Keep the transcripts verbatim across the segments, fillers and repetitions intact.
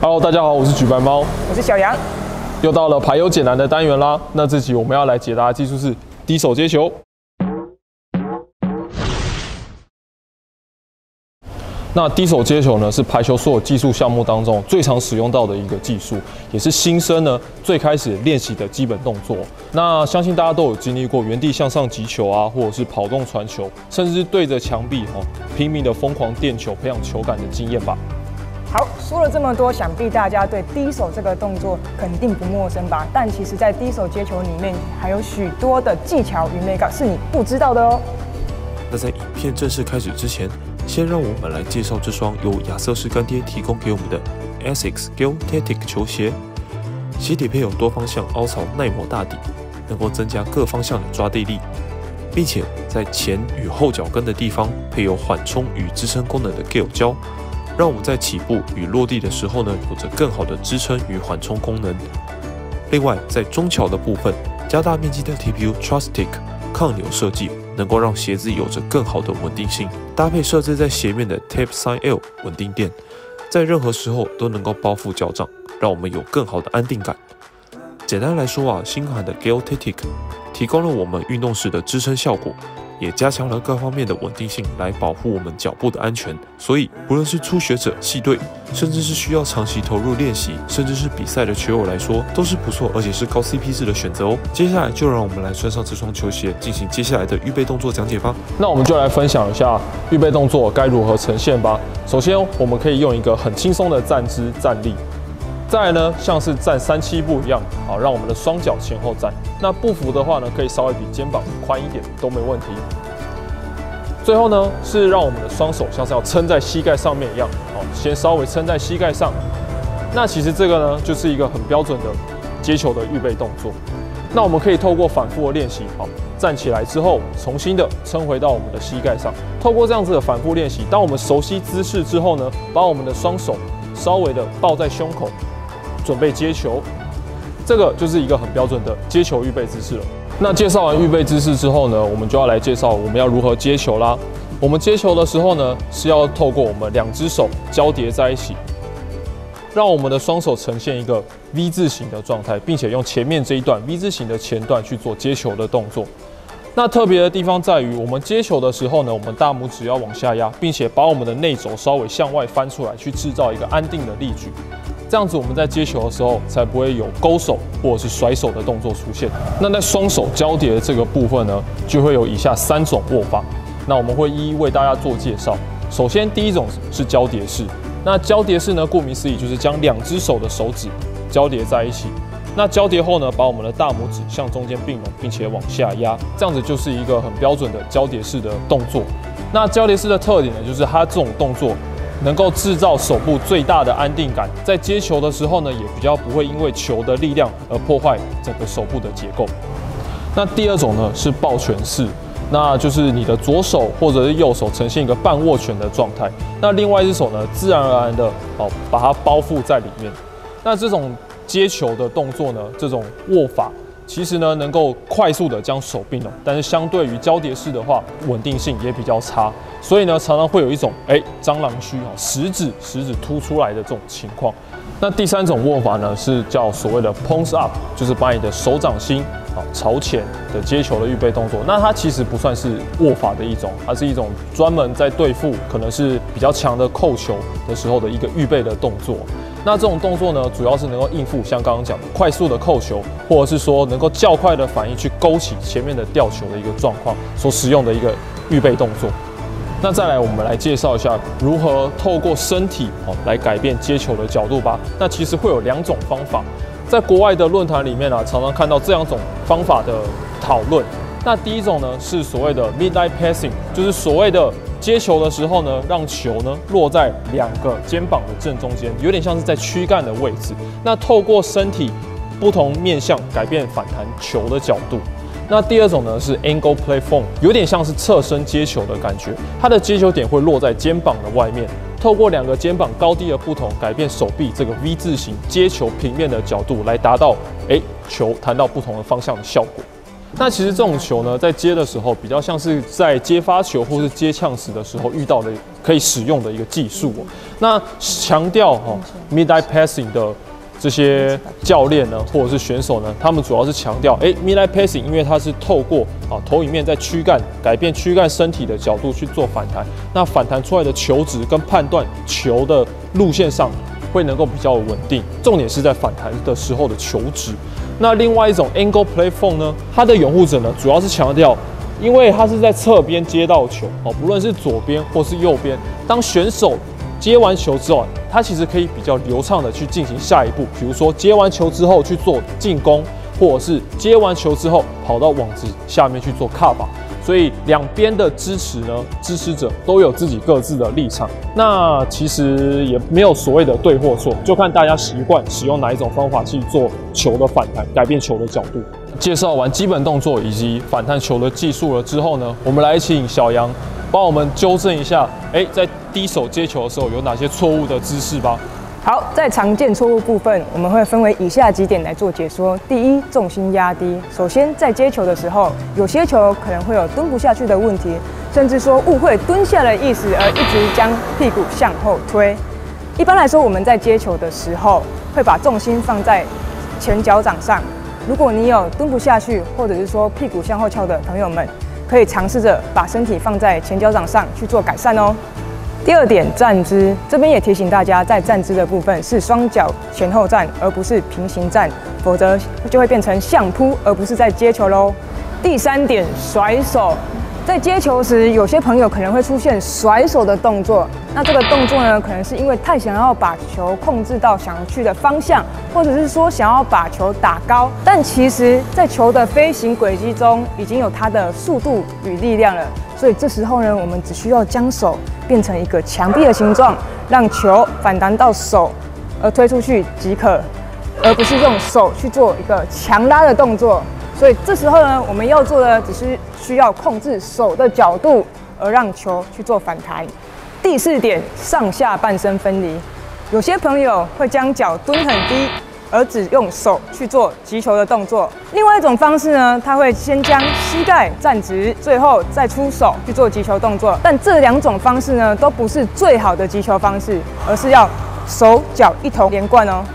Hello， 大家好，我是举白猫， 我是小杨， 又到了排忧解难的单元啦。那这集我们要来解答的技术是低手接球。那低手接球呢，是排球所有技术项目当中最常使用到的一个技术，也是新生呢最开始练习的基本动作。那相信大家都有经历过原地向上击球啊，或者是跑动传球，甚至是对着墙壁哦拼命的疯狂垫球，培养球感的经验吧。 好，说了这么多，想必大家对低手这个动作肯定不陌生吧？但其实，在低手接球里面，还有许多的技巧与美感是你不知道的哦。 那在影片正式开始之前，先让我们来介绍这双由亚瑟士干爹提供给我们的 Asics Gel Tactic 球鞋。鞋底配有多方向凹槽耐磨大底，能够增加各方向的抓地力，并且在前与后脚跟的地方配有缓冲与支撑功能的 Gel 胶，让我们在起步与落地的时候呢，有着更好的支撑与缓冲功能。另外，在中桥的部分，加大面积的 T P U Trustick 抗扭设计，能够让鞋子有着更好的稳定性。搭配设置在鞋面的 Tape Sign L 稳定垫，在任何时候都能够包覆脚掌，让我们有更好的安定感。简单来说啊，新款的 Gel Tactic 提供了我们运动时的支撑效果，也加强了各方面的稳定性，来保护我们脚步的安全。所以，不论是初学者、系队，甚至是需要长期投入练习，甚至是比赛的球友来说，都是不错而且是高 C P 值的选择哦。接下来就让我们来穿上这双球鞋，进行接下来的预备动作讲解吧。 那我们就来分享一下预备动作该如何呈现吧。首先，我们可以用一个很轻松的站姿站立。再来呢，像是站三七步一样，好，让我们的双脚前后站。那步幅的话呢，可以稍微比肩膀宽一点都没问题。最后呢，是让我们的双手像是要撑在膝盖上面一样，好，先稍微撑在膝盖上。那其实这个呢，就是一个很标准的接球的预备动作。那我们可以透过反复的练习，好，站起来之后，重新的撑回到我们的膝盖上。透过这样子的反复练习，当我们熟悉姿势之后呢，把我们的双手稍微的抱在胸口，准备接球。这个就是一个很标准的接球预备姿势了。那介绍完预备姿势之后呢，我们就要来介绍我们要如何接球啦。我们接球的时候呢，是要透过我们两只手交叠在一起，让我们的双手呈现一个 V 字形的状态，并且用前面这一段 V 字形的前段去做接球的动作。那特别的地方在于，我们接球的时候呢，我们大拇指要往下压，并且把我们的内肘稍微向外翻出来，去制造一个安定的力矩。这样子我们在接球的时候才不会有勾手或者是甩手的动作出现。那在双手交叠的这个部分呢，就会有以下三种握法。那我们会一一为大家做介绍。首先第一种是交叠式。那交叠式呢，顾名思义就是将两只手的手指交叠在一起。那交叠后呢，把我们的大拇指向中间并拢，并且往下压，这样子就是一个很标准的交叠式的动作。那交叠式的特点呢，就是它这种动作能够制造手部最大的安定感，在接球的时候呢，也比较不会因为球的力量而破坏整个手部的结构。那第二种呢是抱拳式，那就是你的左手或者是右手呈现一个半握拳的状态，那另外一只手呢自然而然的哦把它包覆在里面。那这种接球的动作呢，这种握法其实呢能够快速的将手并拢，但是相对于交叠式的话，稳定性也比较差。所以呢，常常会有一种哎蟑螂须啊，食指食指凸出来的这种情况。那第三种握法呢，是叫所谓的 palms up， 就是把你的手掌心啊朝前的接球的预备动作。那它其实不算是握法的一种，它是一种专门在对付可能是比较强的扣球的时候的一个预备的动作。那这种动作呢，主要是能够应付像刚刚讲的快速的扣球，或者是说能够较快的反应去勾起前面的吊球的一个状况所使用的一个预备动作。那再来，我们来介绍一下如何透过身体哦来改变接球的角度吧。那其实会有两种方法，在国外的论坛里面啊，常常看到这两种方法的讨论。那第一种呢是所谓的 midline passing， 就是所谓的接球的时候呢，让球呢落在两个肩膀的正中间，有点像是在躯干的位置。那透过身体不同面向改变反弹球的角度。那第二种呢是 angle play form， 有点像是侧身接球的感觉，它的接球点会落在肩膀的外面，透过两个肩膀高低的不同，改变手臂这个 V 字形接球平面的角度，来达到哎球弹到不同的方向的效果。 那其实这种球呢，在接的时候，比较像是在接发球或是接呛时的时候遇到的可以使用的一个技术哦。那强调哈 mid-eye passing 的这些教练呢，或者是选手呢，他们主要是强调，哎 mid-eye passing， 因为它是透过啊投影面在躯干改变躯干身体的角度去做反弹，那反弹出来的球质跟判断球的路线上会能够比较稳定。重点是在反弹的时候的球质。那另外一种 angle platform 呢，它的拥护者呢，主要是强调，因为它是在侧边接到球哦，不论是左边或是右边，当选手接完球之后，他其实可以比较流畅的去进行下一步，比如说接完球之后去做进攻，或者是接完球之后跑到网子下面去做卡把。所以两边的支持呢，支持者都有自己各自的立场。那其实也没有所谓的对或错，就看大家习惯使用哪一种方法去做球的反弹，改变球的角度。介绍完基本动作以及反弹球的技术了之后呢，我们来请小杨帮我们纠正一下，哎，在低手接球的时候有哪些错误的姿势吧。 好，在常见错误部分，我们会分为以下几点来做解说。第一，重心压低。首先，在接球的时候，有些球可能会有蹲不下去的问题，甚至说误会蹲下的意思而一直将屁股向后推。一般来说，我们在接球的时候会把重心放在前脚掌上。如果你有蹲不下去，或者是说屁股向后翘的朋友们，可以尝试着把身体放在前脚掌上去做改善哦。第二点，站姿，这边也提醒大家，在站姿的部分是双脚前后站，而不是平行站，否则就会变成相扑，而不是在接球喽。第三点，甩手，在接球时，有些朋友可能会出现甩手的动作，那这个动作呢，可能是因为太想要把球控制到想去的方向，或者是说想要把球打高，但其实，在球的飞行轨迹中已经有它的速度与力量了。所以这时候呢，我们只需要将手变成一个墙壁的形状，让球反弹到手而推出去即可，而不是用手去做一个强拉的动作。所以这时候呢，我们要做的只是需要控制手的角度，而让球去做反弹。第四点，上下半身分离。有些朋友会将脚蹲很低，而只用手去做击球的动作。另外一种方式呢，他会先将膝盖站直，最后再出手去做击球动作。但这两种方式呢，都不是最好的击球方式，而是要手脚一同连贯哦。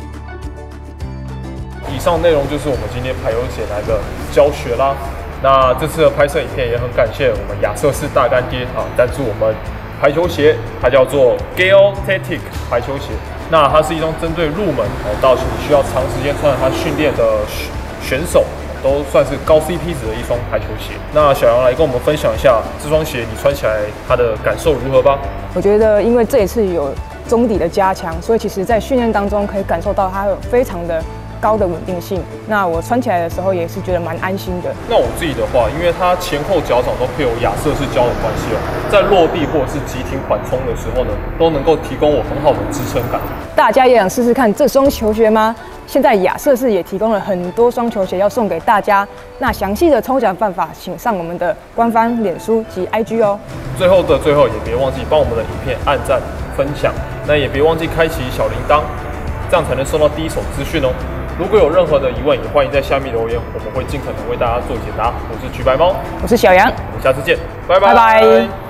以上内容就是我们今天排球解来的教学啦。那这次的拍摄影片也很感谢我们亚瑟士大干爹啊，赞助我们排球鞋，它叫做 Gale Tactic 排球鞋。那它是一双针对入门哦到你需要长时间穿着它训练的选手，都算是高 C P 值的一双排球鞋。那小杨来跟我们分享一下这双鞋你穿起来它的感受如何吧？ 我觉得因为这一次有中底的加强，所以其实在训练当中可以感受到它有非常的高的稳定性。那我穿起来的时候也是觉得蛮安心的。 那我自己的话，因为它前后脚掌都配有亚瑟士胶的关系哦，在落地或者是急停缓冲的时候呢，都能够提供我很好的支撑感。 大家也想试试看这双球鞋吗？现在亚瑟士也提供了很多双球鞋要送给大家。那详细的抽奖办法，请上我们的官方脸书及 I G 哦。最后的最后，也别忘记帮我们的影片按赞、分享，那也别忘记开启小铃铛，这样才能收到第一手资讯哦。如果有任何的疑问，也欢迎在下面留言，我们会尽可能为大家做解答。我是橘白猫， 我是小杨， 我们下次见，拜拜。 拜拜。